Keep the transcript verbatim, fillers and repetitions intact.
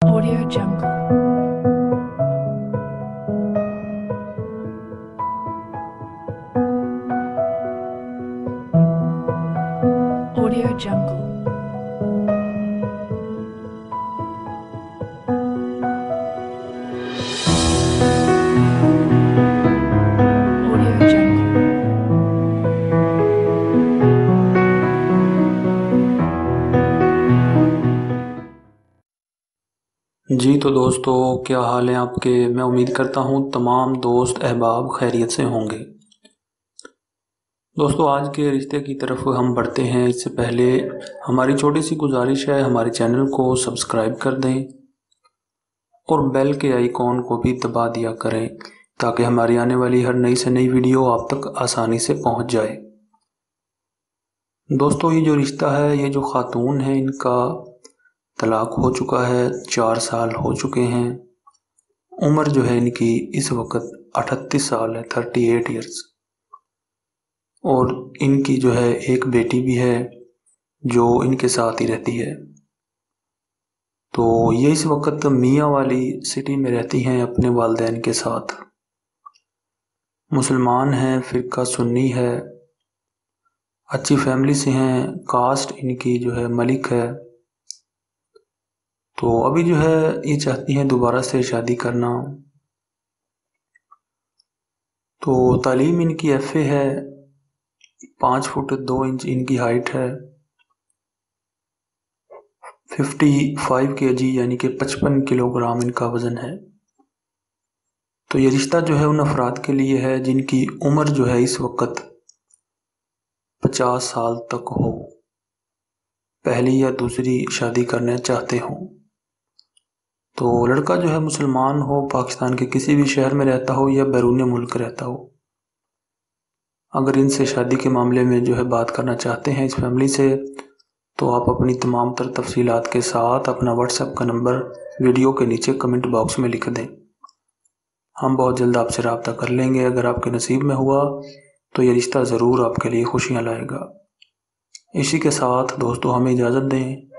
Audio Jungle. Audio Jungle. Audio Jungle. जी तो दोस्तों, क्या हाल है आपके। मैं उम्मीद करता हूँ तमाम दोस्त अहबाब खैरियत से होंगे। दोस्तों, आज के रिश्ते की तरफ हम बढ़ते हैं। इससे पहले हमारी छोटी सी गुजारिश है, हमारे चैनल को सब्सक्राइब कर दें और बेल के आइकॉन को भी दबा दिया करें ताकि हमारी आने वाली हर नई से नई वीडियो आप तक आसानी से पहुँच जाए। दोस्तों, ये जो रिश्ता है, ये जो खातून है, इनका तलाक हो चुका है, चार साल हो चुके हैं। उम्र जो है इनकी इस वक्त अठतीस साल है, थर्टी एट ईयर्स। और इनकी जो है एक बेटी भी है जो इनके साथ ही रहती है। तो ये इस वक्त मियाँ वाली सिटी में रहती हैं अपने वालिदैन के साथ। मुसलमान हैं, फ़िरका सुन्नी है, अच्छी फैमिली से हैं। कास्ट इनकी जो है मलिक है। तो अभी जो है ये चाहती हैं दोबारा से शादी करना। तो तालीम इनकी एफ ए है, पाँच फुट दो इंच इनकी हाइट है, फिफ्टी फाइव के जी यानी कि पचपन किलोग्राम इनका वज़न है। तो ये रिश्ता जो है उन अफराद के लिए है जिनकी उम्र जो है इस वक्त पचास साल तक हो, पहली या दूसरी शादी करना चाहते हों। तो लड़का जो है मुसलमान हो, पाकिस्तान के किसी भी शहर में रहता हो या बैरून मुल्क रहता हो। अगर इनसे शादी के मामले में जो है बात करना चाहते हैं इस फैमिली से, तो आप अपनी तमाम तर तफसीलात के साथ अपना व्हाट्सएप का नंबर वीडियो के नीचे कमेंट बॉक्स में लिख दें। हम बहुत जल्द आपसे रब्ता कर लेंगे। अगर आपके नसीब में हुआ तो ये रिश्ता ज़रूर आपके लिए खुशियाँ लाएगा। इसी के साथ दोस्तों, हमें इजाज़त दें।